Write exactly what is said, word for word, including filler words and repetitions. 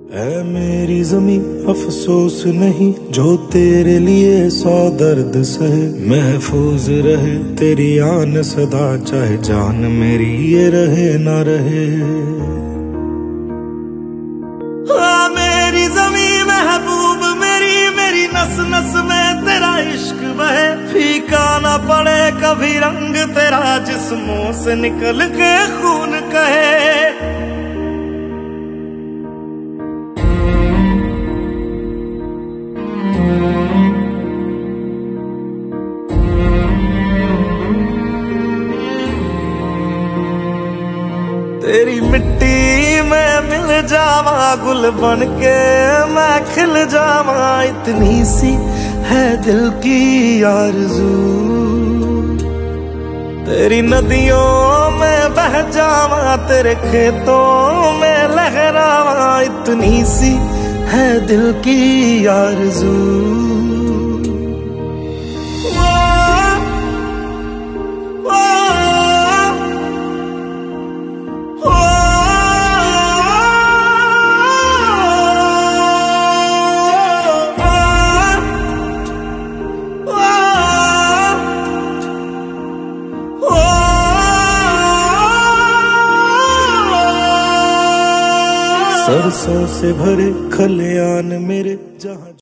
ऐ मेरी ज़मीं अफसोस नहीं जो तेरे लिए सौ दर्द सहे, महफूज रहे तेरी आन सदा चाहे जान मेरी ये रहे ना रहे। आ मेरी ज़मीं महबूब मेरी, मेरी नस नस में तेरा इश्क बहे, फीका ना पड़े कभी रंग तेरा जिस्मों से निकल के खून कहे। तेरी मिट्टी में मिल जावा गुल बन के मैं खिल जावा, इतनी सी है दिल की आरज़ू। तेरी नदियों में बह जावा तेरे खेतों में लहरावा, इतनी सी है दिल की आरज़ू। सरसों से भरे खलियान मेरे जहाँ